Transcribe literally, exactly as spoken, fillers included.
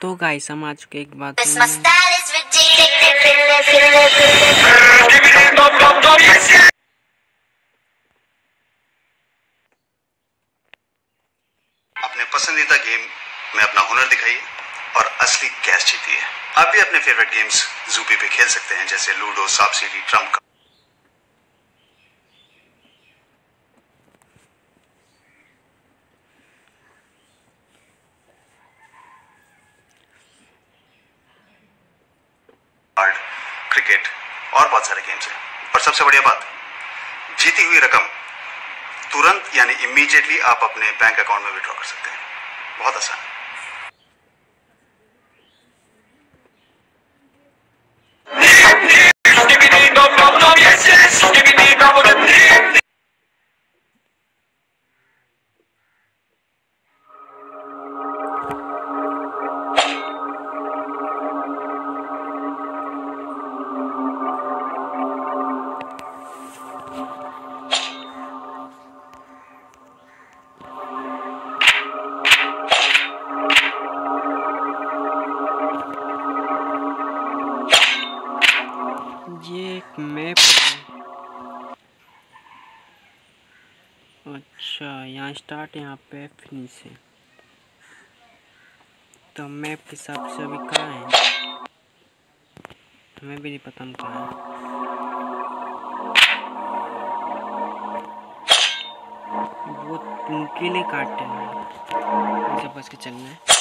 तो गाइस हम आ चुके एक बात अपने पसंदीदा गेम में अपना हुनर दिखाइए और असली कैश जीतिए। आप भी अपने फेवरेट गेम्स ज़ूपी पे खेल सकते हैं, जैसे लूडो, सांप सीढ़ी, ट्रम्प। कार्ड, क्रिकेट और बहुत सारे गेम्स हैं। और सबसे बढ़िया बात, जीती हुई रकम तुरंत यानी इमीडिएटली आप अपने बैंक अकाउंट में विड्रॉ कर सकते हैं। बहुत आसान है। ये एक मैप है। अच्छा, यहाँ स्टार्ट, यहाँ पे फिनिश है। तो मैप के हिसाब से अभी कहाँ है हमें भी नहीं पता हम कहाँ है। बहुत नुकीले काटे हैं, मुझे बस के चलना है।